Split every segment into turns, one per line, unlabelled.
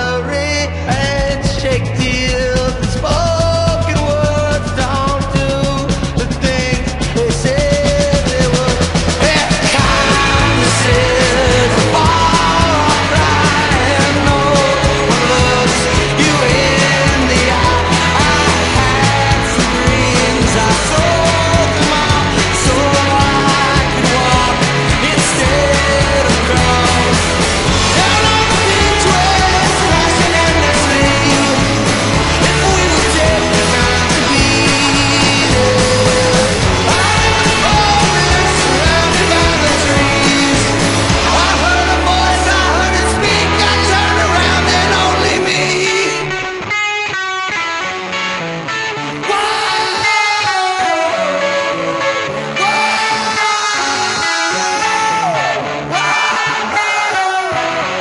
hurry and shake till the spoken words don't do the things they said they would. Their kindness is a far cry, and no one looks you in the eye. I had some dreams, I sold them all so I could walk instead of crawl. Down on the beach waves, crashing endlessly. If we would take the time to be there. I'm in the forest, surrounded by the trees. I heard a voice, I heard it speak. I turned around and only me.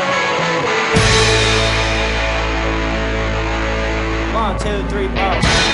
One, two, three, four.